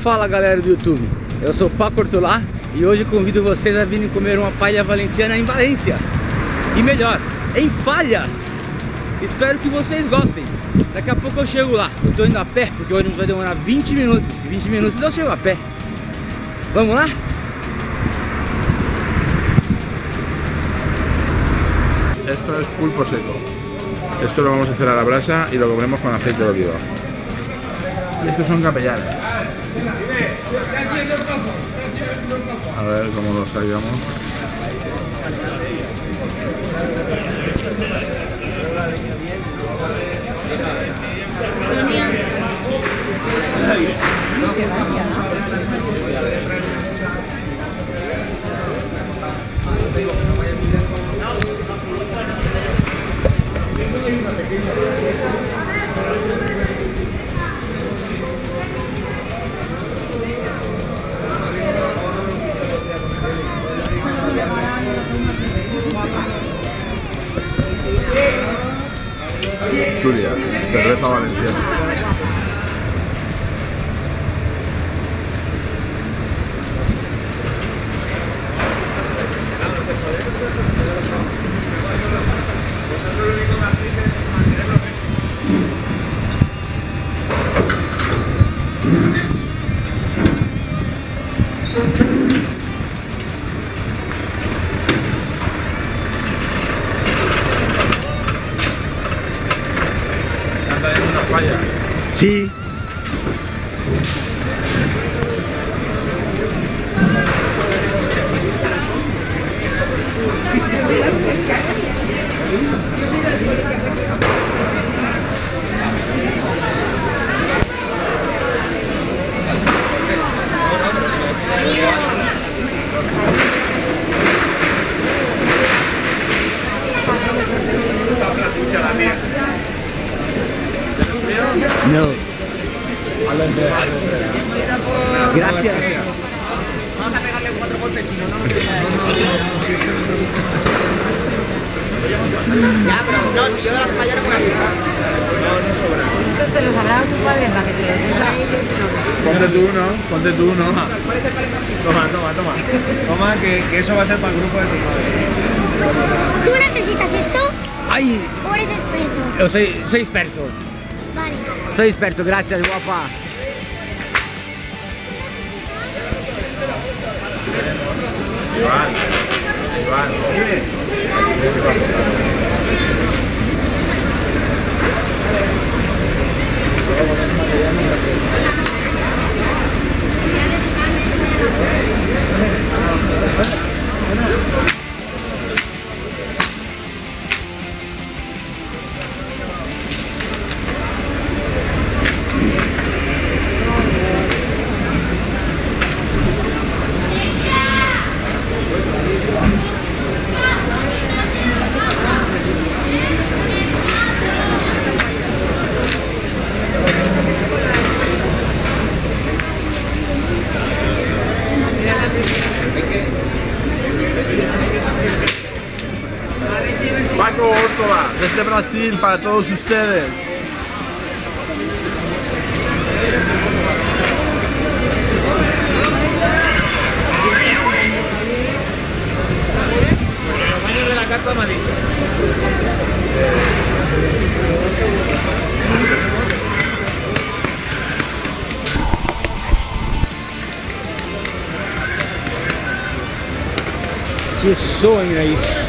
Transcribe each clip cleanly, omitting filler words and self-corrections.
Fala galera do YouTube, eu sou Paco Hortolá e hoje convido vocês a virem comer uma paella valenciana em Valência. E melhor, em Fallas. Espero que vocês gostem. Daqui a pouco eu chego lá. Eu tô indo a pé porque o ônibus vai demorar 20 minutos. 20 minutos eu chego a pé. Vamos lá? Esto es pulpo seco. Esto lo vamos a hacer a la brasa y lo comemos con aceite de oliva. Y estos son capellanes. A ver cómo los salgamos. Julia, cerveza valenciana. Sí. No. Gracias. Vamos a pegarle 4 golpes, si no, no nos queda. Ya, pero no, si yo de las fallas no puedo hacer. No sobra. Estos te los habrá dado tu padre para que se los des a ellos y no. Ponte tú uno. Toma. Toma, que eso va a ser para el grupo de tu padre. ¿Tú necesitas esto? Ay, ¿O eres experto? yo soy experto. Vale. Soy experto, gracias guapa. Iván. Paco Hortolá, desde Brasil para todos ustedes. Los baños de la carta me ha dicho. Que sonho é isso?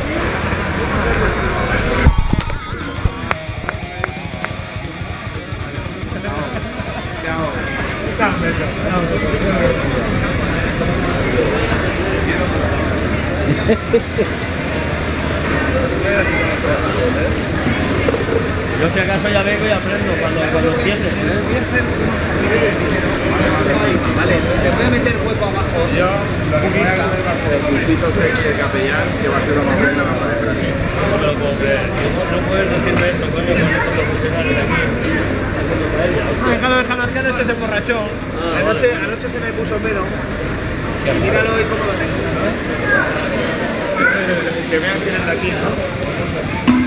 Yo si acaso ya vengo y aprendo cuando empieces. Vale, te voy a meter hueco abajo. Yo lo que voy a comer va a ser pulpitos de capellán, que va a ser lo más rico para Brasil. Pero no puedes decirme esto, coño, con estos profesionales de aquí. Déjalo, es que anoche se emborrachó. Anoche se me puso pedo. Y míralo hoy cómo lo tengo. Que vean quién es de aquí, ¿no?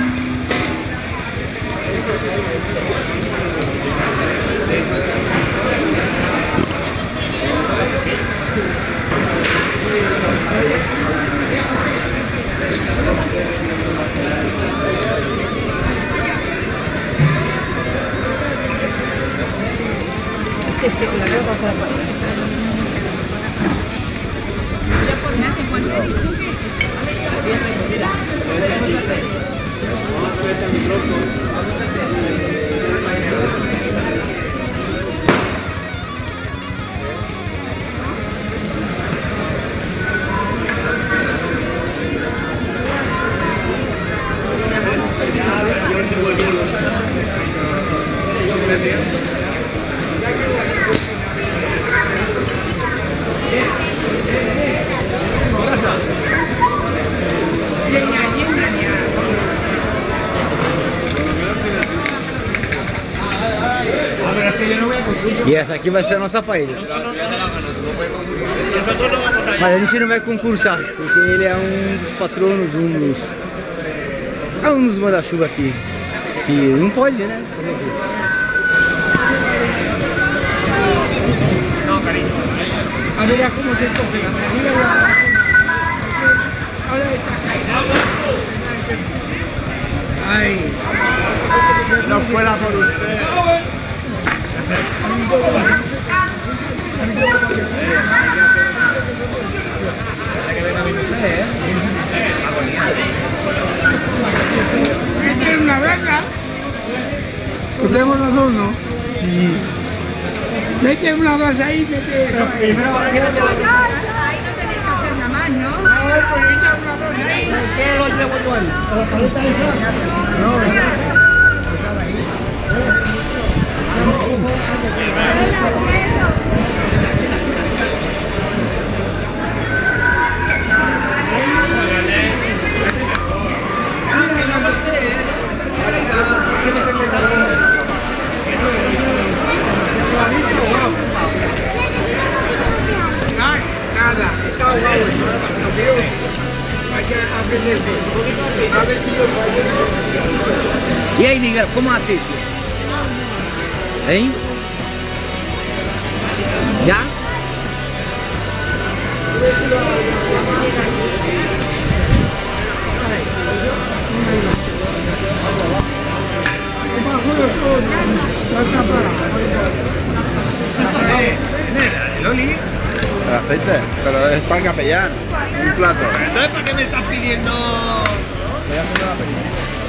E essa aqui vai ser a nossa paella. Mas a gente não vai concursar, porque ele é um dos patronos, um dos manda-chuva aqui. Que não pode, né? No, cariño. A ver cómo te coge. Ay, no fuera por usted. ¿Quieres una verga? Tengo los dos, ¿no? Sí. Mete una dos ahí, mete. Pero primero ahí no tenéis que hacer nada más, ¿no? No, pues echa una dos ahí. ¿Qué lo llevo tú ahí? ¿La paleta esa? No, nada, está ahogado. Hay que aprenderse. A ver si yo E aí, Miguel, como hace isso? Hein? Já? Loli. El aceite, pero es para el capellán, un plato. Entonces, ¿para qué me estás pidiendo? Voy a hacer una película.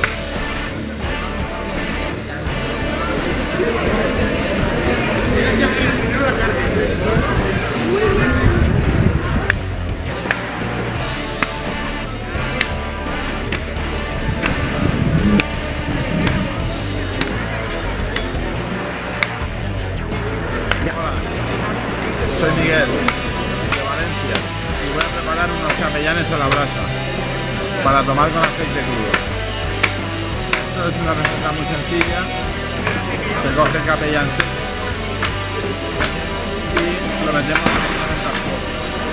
Soy Miguel, de Valencia, y voy a preparar unos capellanes a la brasa para tomar con aceite crudo. Esto es una receta muy sencilla. Se coge el capellán y lo metemos en el carbón.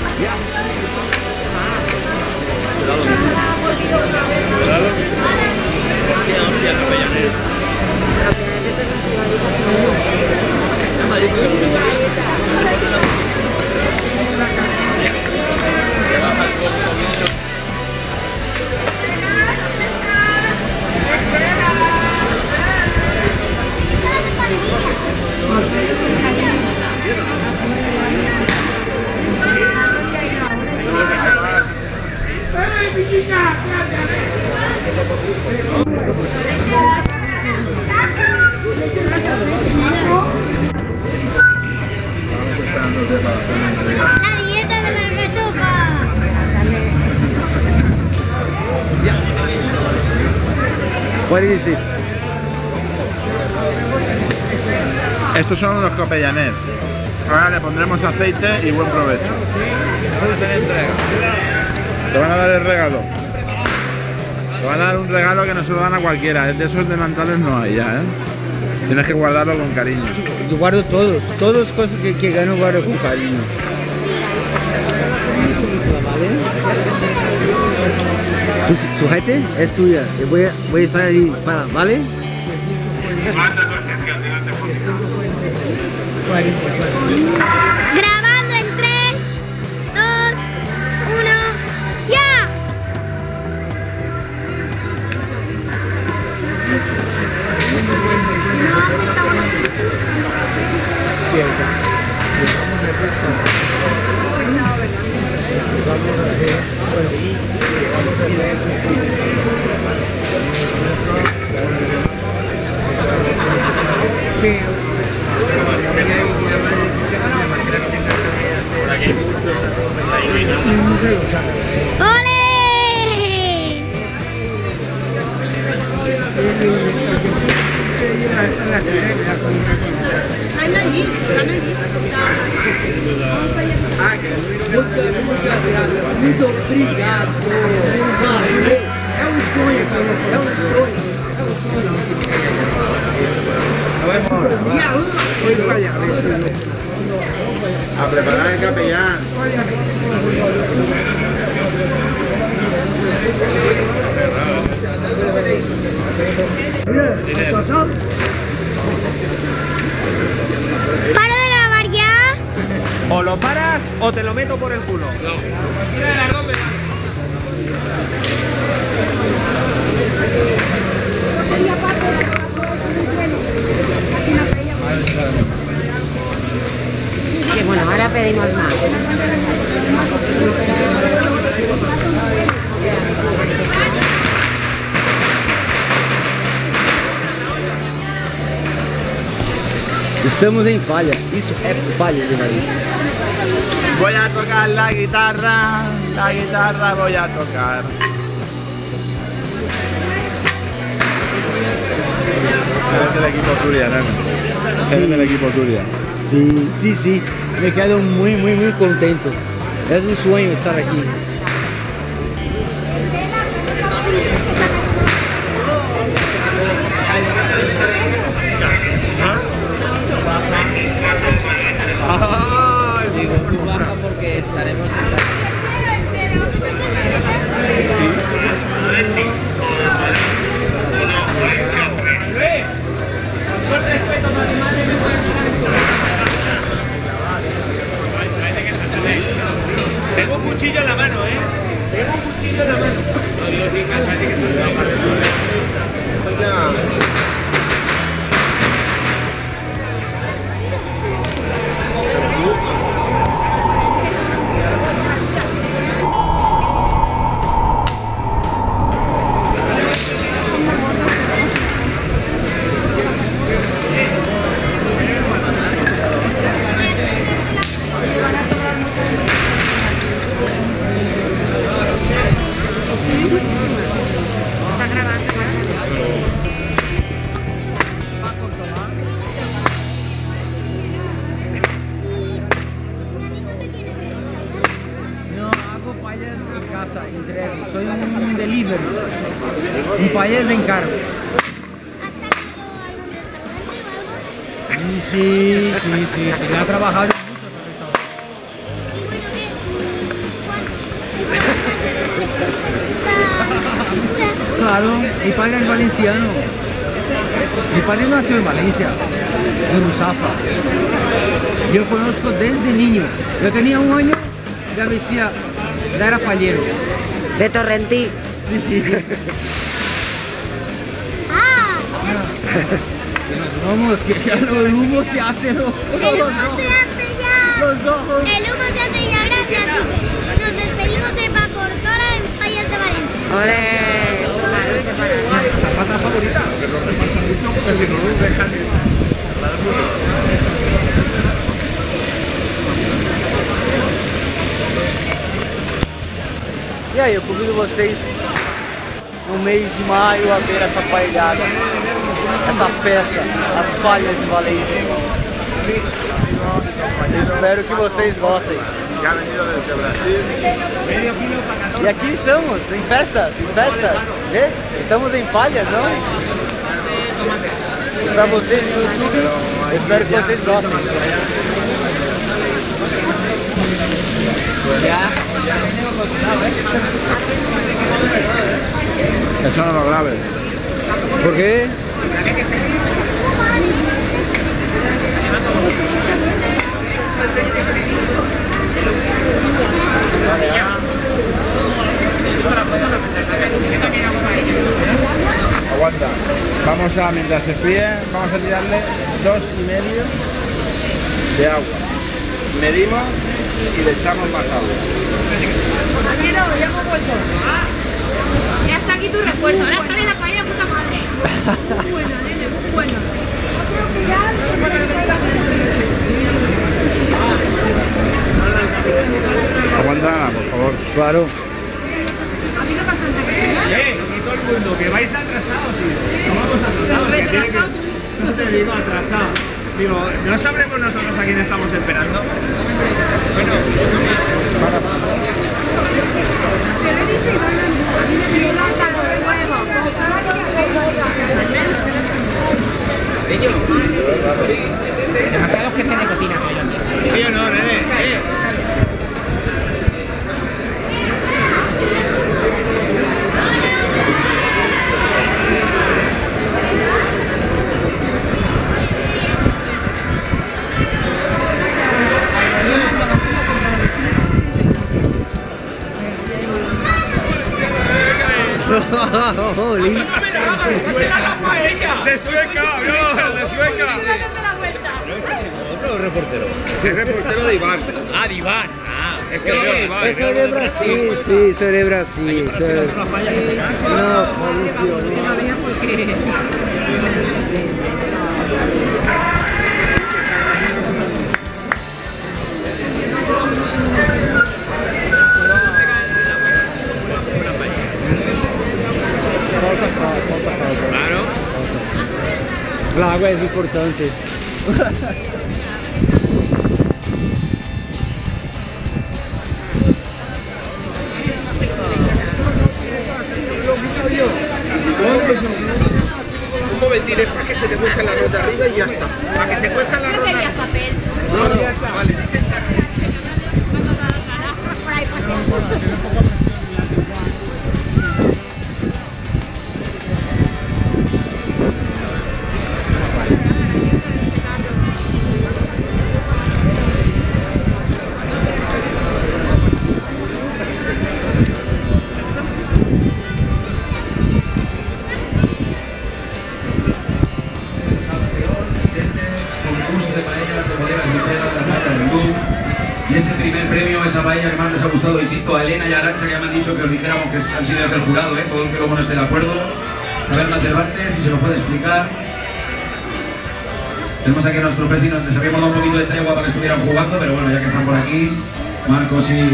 La dieta de la alcachofa. Pode decir. Estos son unos capellanets. Ahora le pondremos aceite y buen provecho. Te van a dar el regalo. Te van a dar un regalo que no se lo dan a cualquiera. De esos delantales no hay ya, ¿eh? Tienes que guardarlo con cariño. Eu guardo todas cosas que gano guardo com carinho. Tu gente es tuya. Yo voy a estar ahí para, ¿vale? Grabando en 3, 2, 1, ¡ya! Cierto. Muchas gracias. Muito obrigado. Valeu. É um sonho, é um sonho. A preparar el capellán. ¿Paro de grabar ya? O lo paras o te lo meto por el culo. No. Tira de las dos velas. Sí, bueno, ahora pedimos más. Estamos em falha. Isso é falha de Valência. Voy a tocar la guitarra voy a tocar. Eres del equipo Turia, ¿no? Eres del equipo Turia. Sim, sim, sim. Me quedo muito contento. É um sonho estar aqui. Digo, tú baja porque estaremos en casa. Tengo un cuchillo en la mano, ¿eh? Tengo un cuchillo en la mano. No, digo, sí, casi que se va a pasar. Entrego, soy un delivery, un país de encargos. ¿Has salido a algún restaurante o algo? Sí, ha trabajado en muchos restaurantes. Claro, mi padre es valenciano. Mi padre nació en Valencia, en Ruzafa. Yo lo conozco desde niño. Yo tenía 1 año, ya vestía, ya era fallero. De Torrentí. Sí. Ah, Vamos, que ya el humo se hace. el humo se hace ya. Los ojos. El humo se hace ya, gracias. Nos despedimos de Pacortora en Fallas de Valencia. ¡Ole! La pata favorita, que nos repasa mucho porque si no nos dejan ni hablar mucho. E aí, eu convido vocês no mês de maio a ver essa paellada, essa festa, as falhas de Valência. Espero que vocês gostem. Que ha venido desde Brasil. E aqui estamos, em festas, Vê? Estamos em falhas, não? E pra vocês no YouTube, eu espero que vocês gostem. Eso no lo grabes. ¿Por qué? Aguanta. Vamos a, mientras se fríe, vamos a tirarle 2,5 de agua. Medimos y le echamos más agua. Ya está aquí tu refuerzo, ahora sale la paella puta madre. Muy buena, nene, muy buena. Aguanta, por favor. Claro. A mí no pasa nada. Y todo el mundo, que vais atrasados, tío. No vamos atrasados. Retrasados. No te digo atrasado. Digo, ¿no sabremos nosotros a quién estamos esperando? Bueno, demasiados que se de cocina. ¿sí o no, nene? Jolín. ¡De Sueca! ¡No! ¡De Sueca! Otro reportero. El reportero de Iván. Ah, de Iván. Ah, Es que no, Iván. soy de Brasil, sí, soy de Brasil. No, jolín, falta caldo. Claro. La agua es importante. Un momentín, es para que se te cueza el arroz de arriba y ya está. Para que se cueza el arroz de arriba. papel. No, no, vale, dicen casi. De paellas de bodega de la paella del Luz. Y ese primer premio, esa paella que más les ha gustado, insisto, a Elena y a Arantxa, que ya me han dicho que os dijéramos que han sido el jurado, todo el que luego no esté de acuerdo. A ver, Cervantes, si se lo puede explicar. Tenemos aquí a nuestro presidente, les habíamos dado un poquito de tregua para que estuvieran jugando, pero bueno, ya que están por aquí, Marcos y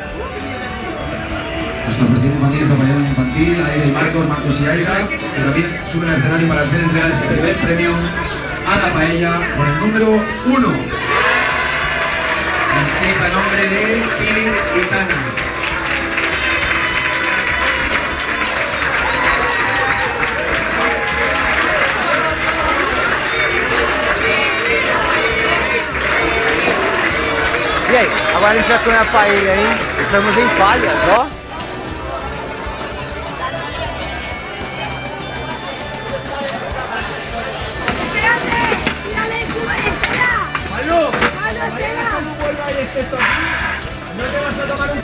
nuestro presidente infantil, esta paella infantil, Aida y Marcos y Aida, que también suben al escenario para hacer entrega de ese primer premio a la paella por el número 1. Inscrita a nombre de Pili y Tana. E aí, agora a gente vai comer a paella, hein? Estamos em Falhas, ó. ¡Pablo! ¡No te vas a tomar un